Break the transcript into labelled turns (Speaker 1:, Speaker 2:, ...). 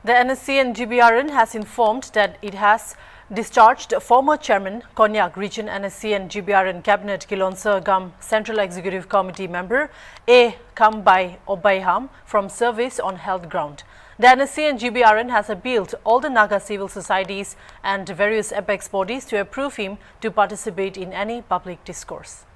Speaker 1: The NSC and GBRN has informed that it has discharged former chairman, Konyak Region NSC and GBRN Cabinet Kilonser Gam Central Executive Committee member A. Khampei Opeiham from service on health ground. The NSC and GBRN has appealed all the Naga civil societies and various apex bodies to approve him to participate in any public discourse.